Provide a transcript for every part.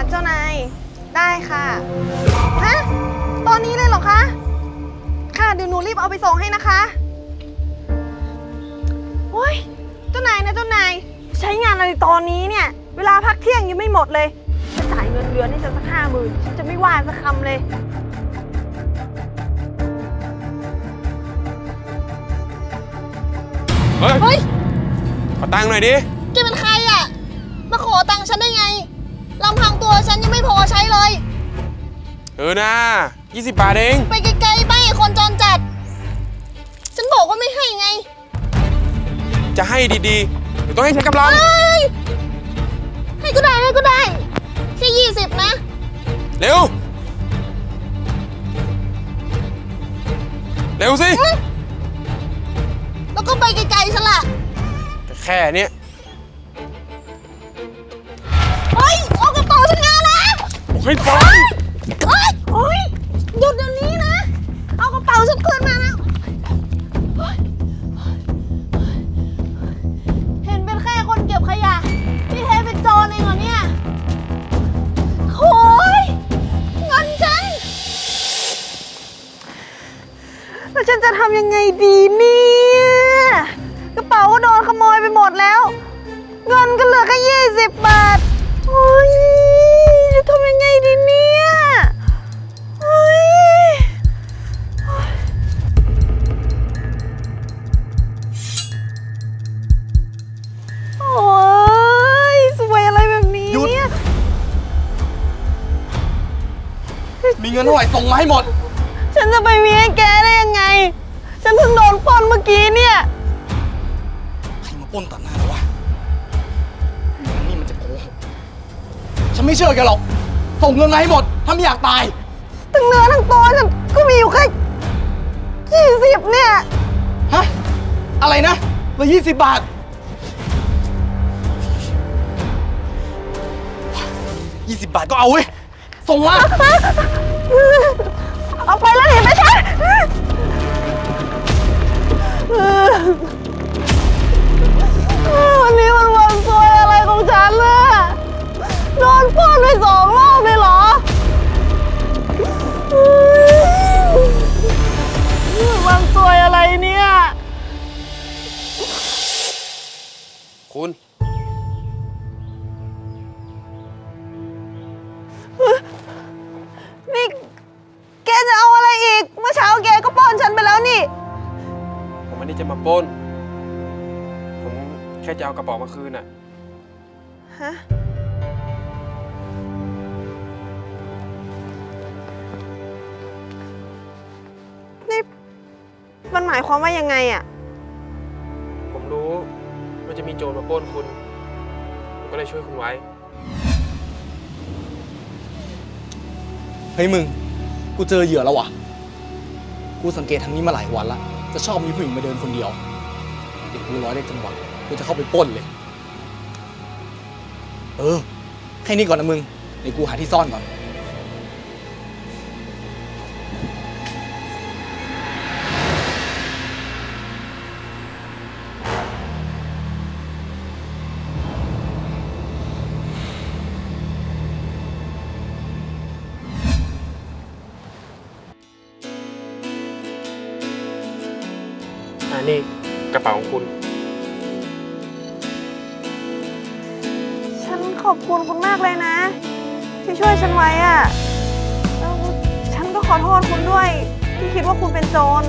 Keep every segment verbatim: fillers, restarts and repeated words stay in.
เจ้านายได้ค่ะฮะตอนนี้เลยเหรอคะค่ะเดี๋ยวหนูรีบเอาไปส่งให้นะคะโอ้ยเจ้านายนะเจ้านายใช้งานอะไรตอนนี้เนี่ยเวลาพักเที่ยงยังไม่หมดเลยจะจ่ายเงินเดือนให้ฉันสักห้าหมื่นฉันจะไม่ว่าสักคำเลยเฮ้ยเฮ้ยขอตังค์หน่อยดิแกเป็นใครอ่ะมาขอตังค์ฉันได้ไงลำพังตัวฉันยังไม่พอใช้เลยเออนะยี่สิบบาทเองไปไกลๆไปคนจรจัดฉันบอกว่าไม่ให้ไงจะให้ดีๆเดี๋ยวต้องให้ใช้กำลังให้ก็ได้ให้ก็ได้แค่ยี่สิบนะเร็วเร็วสิแล้วก็ไปไกลๆฉันละแค่นี้เฮ้ยเอากระเป๋าฉันมานะให้ไปเฮ้ยโอ้ยหยุดเดี๋ยวนี้นะเอากระเป๋าฉันคืนมานะเห็นเป็นแค่คนเก็บขยะที่แท้เป็นโจรเองเหรอเนี่ยโอ้ยเงินฉันแล้วฉันจะทำยังไงดีเนี่ยกระเป๋าก็โดนขโมยไปหมดแล้วเงินก็เหลือแค่ยี่สิบบาทโอ้ยจะทำยังไงดีเนี่ยโอ้ยโอ้ยสวยอะไรแบบนี้หยุดมีเงินเท่าไหร่ส่งมาให้หมดฉันจะไปมีให้แกได้ยังไงฉันเพิ่งโดนปล้นเมื่อกี้เนี่ยใครมาปล้นตัดหน้าเราวะนี่มันจะโกหกฉันไม่เชื่อแกหรอกส่งเงินมาให้หมดถ้าไม่อยากตายทั้งเนื้อทั้งตัวฉันก็มีอยู่แค่ยี่สิบเนี่ยฮะอะไรนะเหลือยี่สิบบาทยี่สิบบาทก็เอาเว้ยส่งมาเอาไปแล้วเห็นไหมฉันวันนี้มันวันซวยอะไรของฉันล่ะโดนปล้นไปสองรอบเลยเหรอวันซวยอะไรเนี่ยคุณนี่แกจะเอาอะไรอีกเมื่อเช้าแกก็ปล้นฉันไปแล้วนี่ผมไม่ได้จะมาปล้นผมแค่จะเอากระเป๋ามาคืนน่ะฮะนี่มันหมายความว่ายังไงอ่ะผมรู้ว่าจะมีโจรมาปล้นคุณผมก็เลยช่วยคุณไว้เฮ้ยมึงกูเจอเหยื่อแล้ววะกูสังเกตทางนี้มาหลายวันละจะชอบมีผู้หญิงมาเดินคนเดียวเด็กกูร้อยได้จังหวะกูจะเข้าไปปล้นเลยเออแค่นี้ก่อนนะมึงเดี๋ยวกูหาที่ซ่อนก่อนนี่กระเป๋าของคุณฉันขอบคุณคุณมากเลยนะที่ช่วยฉันไว้อะแล้วฉันก็ขอโทษคุณด้วยที่คิดว่าคุณเป็นโจร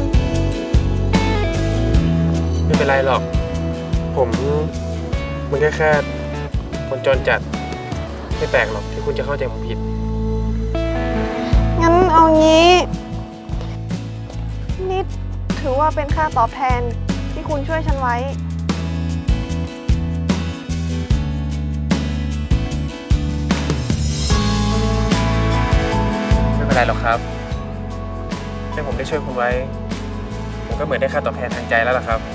ไม่เป็นไรหรอกผมมันแค่แค่คนจรจัดไม่แปลกหรอกที่คุณจะเข้าใจผมผิดงั้นเอางี้นิดถือว่าเป็นค่าตอบแทนที่คุณช่วยฉันไว้ไม่เป็นไรหรอกครับถ้าผมได้ช่วยคุณไว้ผมก็เหมือนได้ค่าตอบแทนทางใจแล้วล่ะครับ